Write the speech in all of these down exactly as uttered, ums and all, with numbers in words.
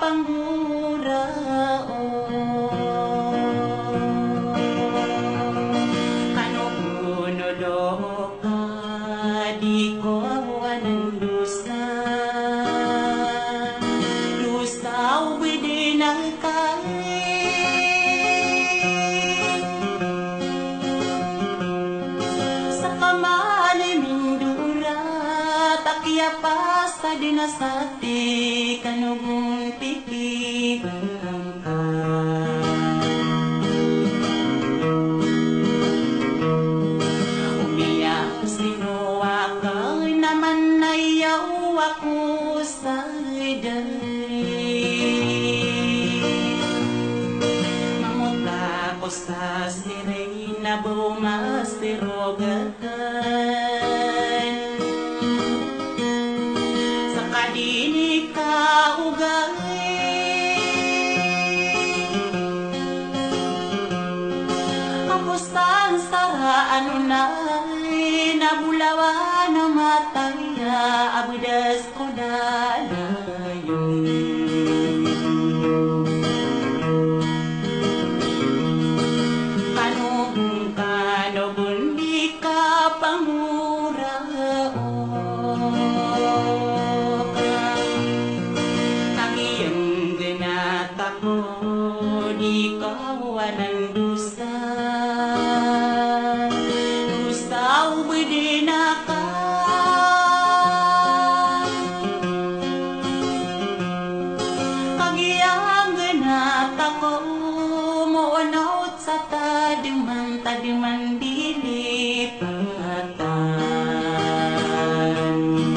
di ko awan dusta, dusta ubidi ng sa kamali mindura takya pasta dinasati kanugong pikiban ka. Umiyak sinuwa ka naman ayaw ako sa mamuta ko sa sirena bumastirogakan sa kadini ka ugay kamusta sa ano na nabulawa na mataya abudas ko dalayon kanong kanobon di ka pangura tangiyang ganata ko di ka walang dusa ubidi na ka kagiyang ganata ko muunot sa tadiman tadiman dilipatan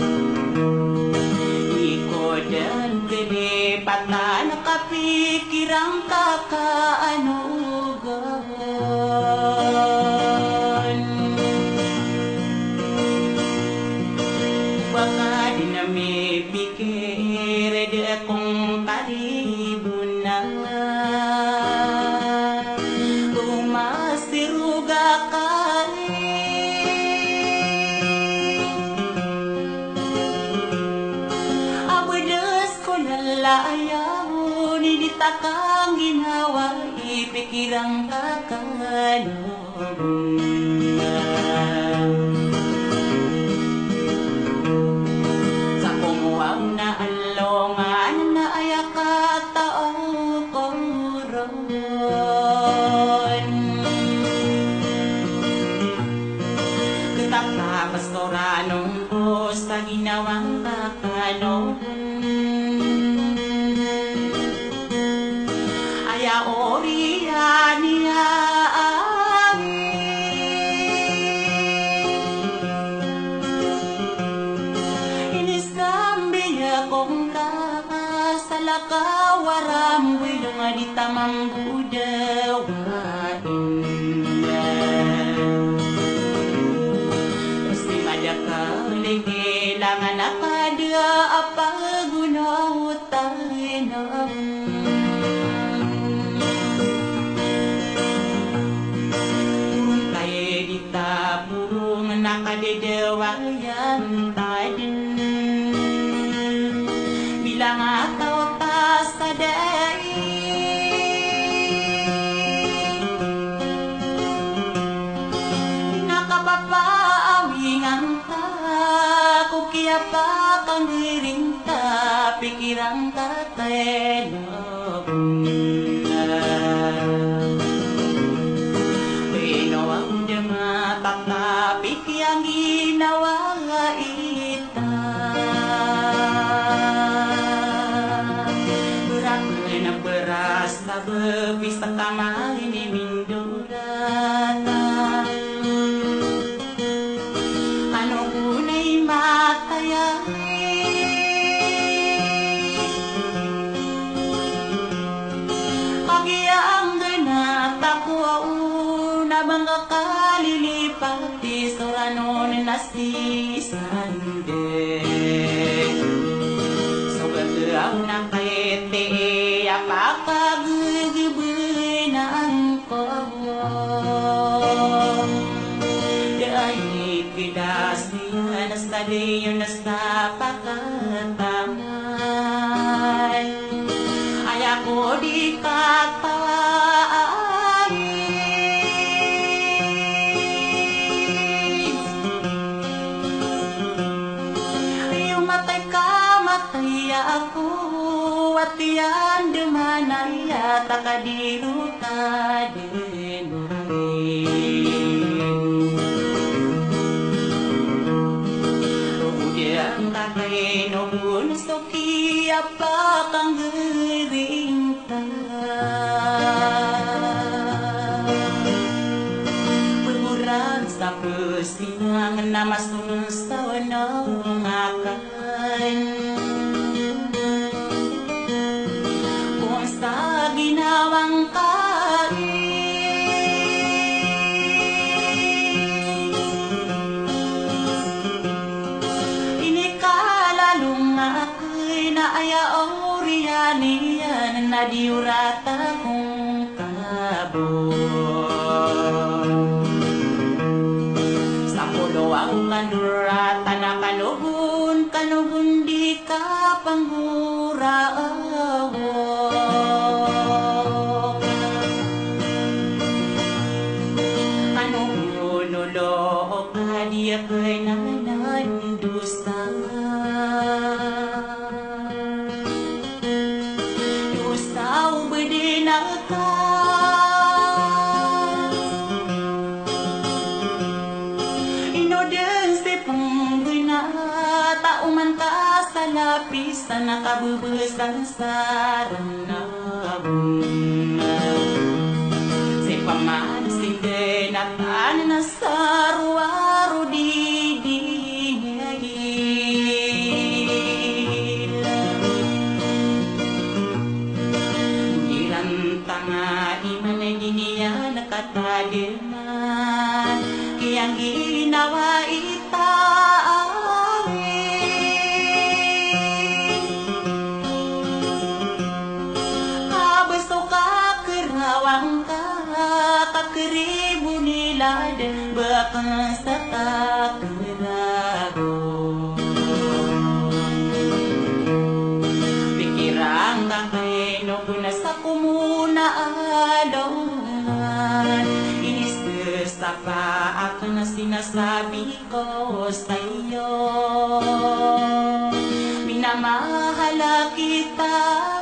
ikodan dilipatan nakapikirang kakaanugan baka di na may pikir di akong karibunan umasiruga ka abudas ko lalayaw nidita kang ginawa ipikirang kakaloban na alongan na ayakataong koron katakapastoranong ko sa ginawang kakanon aya oriya niya kawaram wilong di tamang budawain pasti ada kalilangan apa dia apa guna utanam turun kaya di tabung nakadedewayan tadi bilang atau pa kang giring ta pikirang katelog pinawang dama takta pikyang ginawa ita berak na beras na bebis takama ini mindurata kagiyang ganata ko una bangga kalilipati soranon nasisande so gagaraw na kaete apakagagibinang ko dahil kidas niya nastadiyo nastapakatamay ako di katais. Ayaw matay ka, matay ako, at yan dumanaya, takadiro ka din Rudian kakay no gusto kia pa kang rinta Bermurang sa pusinang na masunod sa wanang akan Kung sa ginawang kain Inikalalong ako'y naayaw riyan na diurata kong kabon Sa pulo ang kanurata na kanugun, kanugun di ka panggurao Anong nunulo ka di ako'y nanandusa Dusaw bedi na ka Inoden si pangguna Tauman ka sa lapis na nakabubusan sa ranabun Si paman sinde na tan na sa ruwaro di di Tanga iman ay giniya nakatadiman Kiyang ginawa itawin Kabusto ka kerawang ka Kakeribu nilad Bakang sa kakerago Pikirang kakay no sa kumuna alongan Inis sa pa ako na sinasabi ko sa iyo Minamahala kita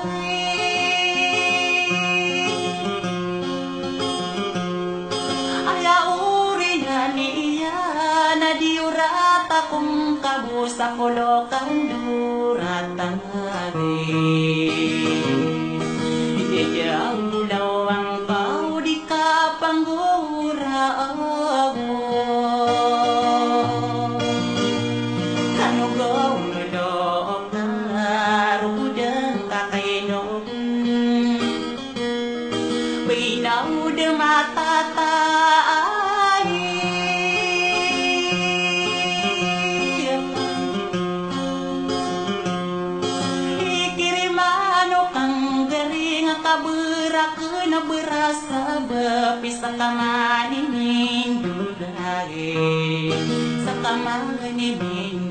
Ayaw rin niya na diurata kung kabusa kolokan duratang Ang bulawang pao di ka panggurao Kanugaw nulok na rudang kakainom Binaw de matatay Ikirimano kang garing kaberak na berasa bepisa kamanin dulai sa kamanin